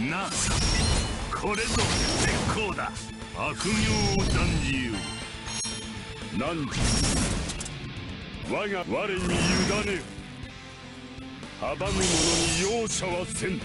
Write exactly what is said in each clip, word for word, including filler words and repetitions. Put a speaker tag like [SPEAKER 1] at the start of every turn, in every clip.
[SPEAKER 1] なあ、これぞ絶好だ。悪名を断じよう。何時我が我に委ねよ。阻む者に容赦はせん。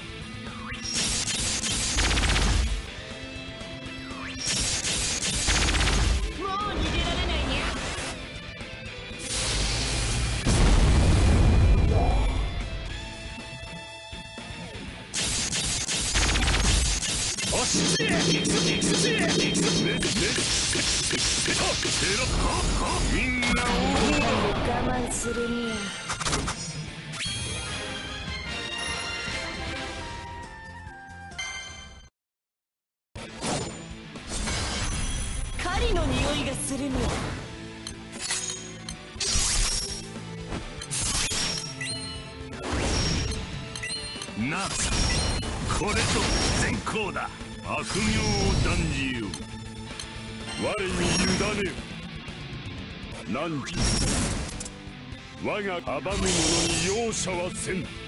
[SPEAKER 1] みんな我慢するには。狩りの匂いがするには。なあ、これぞ善行だ。悪名を断じよう。我に委ねよ。何時我が阻む者に容赦はせん。